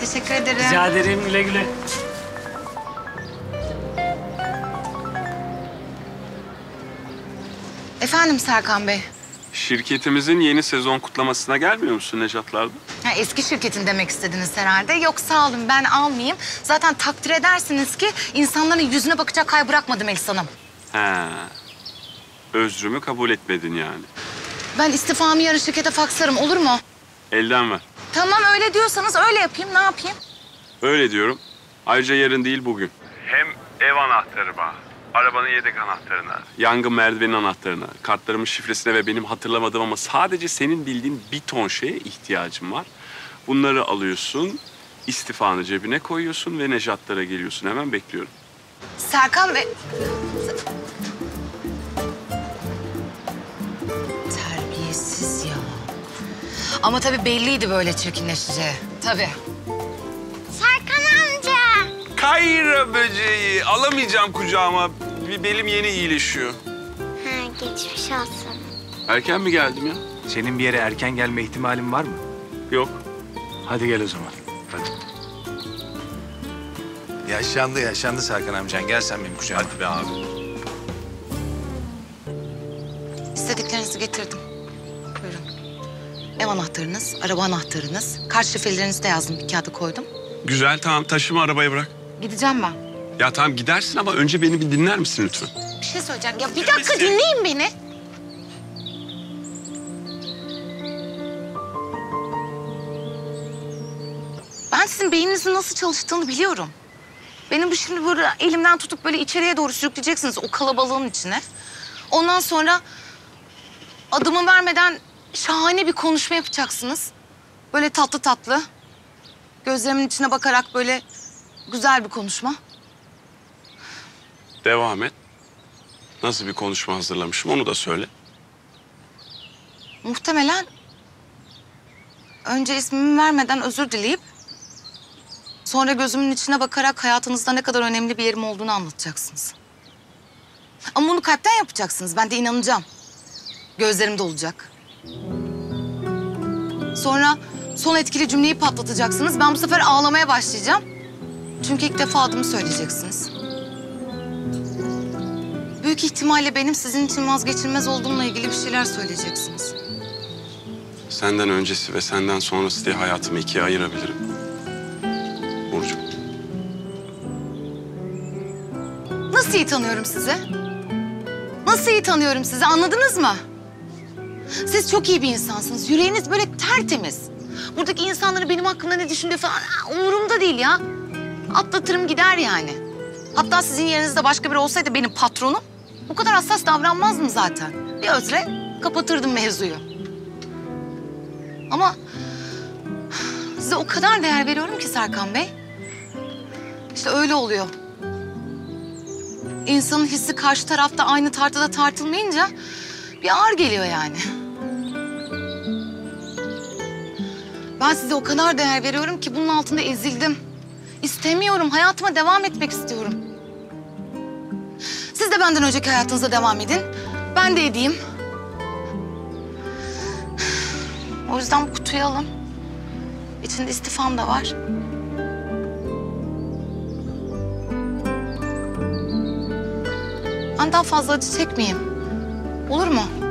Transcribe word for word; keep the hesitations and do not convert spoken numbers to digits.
Teşekkür ederim. Rica ederim, güle güle. Efendim Serkan Bey. Şirketimizin yeni sezon kutlamasına gelmiyor musun Nejatlar'da? Ha, eski şirketin demek istediniz herhalde. Yok sağ olun ben almayayım. Zaten takdir edersiniz ki insanların yüzüne bakacak kay bırakmadım Elis Hanım. He. Özrümü kabul etmedin yani. Ben istifamı yarın şirkete fakslarım olur mu? Elden ver. Tamam öyle diyorsanız öyle yapayım ne yapayım? Öyle diyorum. Ayrıca yarın değil bugün. Hem ev anahtarıma, arabanın yedek anahtarına, yangın merdivenin anahtarına, kartlarımın şifresine ve benim hatırlamadığım ama sadece senin bildiğin bir ton şeye ihtiyacım var. Bunları alıyorsun, istifanı cebine koyuyorsun ve Nejatlara geliyorsun. Hemen bekliyorum. Serkan Bey... Terbiyesiz ya. Ama tabii belliydi böyle çirkinleşeceği. Tabii. Serkan amca. Kayra böceği alamayacağım kucağıma. Bir belim yeni iyileşiyor. Ha, geçmiş olsun. Erken mi geldim ya? Senin bir yere erken gelme ihtimalin var mı? Yok. Hadi gel o zaman. Hadi. Yaşlandı, yaşlandı Serkan amcan. Gel sen benim kucağıma. Hadi be abi. İstediklerinizi getirdim. Buyurun. Ev anahtarınız, araba anahtarınız, kart şifrelerinizi de yazdım bir kağıda koydum. Güzel, tamam, taşıma arabaya bırak. Gideceğim ben. Ya tamam gidersin ama önce beni bir dinler misin lütfen? Bir şey söyleyeceğim. Ya bir dakika dinleyin beni. Ben sizin beyninizin nasıl çalıştığını biliyorum. Benim bu şimdi böyle elimden tutup böyle içeriye doğru sürükleyeceksiniz o kalabalığın içine. Ondan sonra adımı vermeden şahane bir konuşma yapacaksınız. Böyle tatlı tatlı. Gözlerimin içine bakarak böyle güzel bir konuşma. Devam et. Nasıl bir konuşma hazırlamışım onu da söyle. Muhtemelen önce ismimi vermeden özür dileyip sonra gözümün içine bakarak hayatınızda ne kadar önemli bir yerim olduğunu anlatacaksınız. Ama bunu kalpten yapacaksınız. Ben de inanacağım. Gözlerimde olacak. Sonra son etkili cümleyi patlatacaksınız. Ben bu sefer ağlamaya başlayacağım. Çünkü ilk defa adımı söyleyeceksiniz. Büyük ihtimalle benim sizin için vazgeçilmez olduğumla ilgili bir şeyler söyleyeceksiniz. Senden öncesi ve senden sonrası diye hayatımı ikiye ayırabilirim. Burcu. Nasıl iyi tanıyorum sizi? Nasıl iyi tanıyorum sizi anladınız mı? Siz çok iyi bir insansınız. Yüreğiniz böyle tertemiz. Buradaki insanların benim hakkımda ne düşündüğü falan aa, umurumda değil ya. Atlatırım gider yani. Hatta sizin yerinizde başka biri olsaydı benim patronum bu kadar hassas davranmazdım zaten. Bir özre kapatırdım mevzuyu. Ama size o kadar değer veriyorum ki Serkan Bey. İşte öyle oluyor. İnsanın hissi karşı tarafta aynı tartıda tartılmayınca bir ağır geliyor yani. Ben size o kadar değer veriyorum ki bunun altında ezildim. İstemiyorum, hayatıma devam etmek istiyorum. Siz de benden önceki hayatınıza devam edin. Ben de edeyim. O yüzden bu kutuyu alın. İçinde istifam da var. Ben daha fazla acı çekmeyeyim. Olur mu?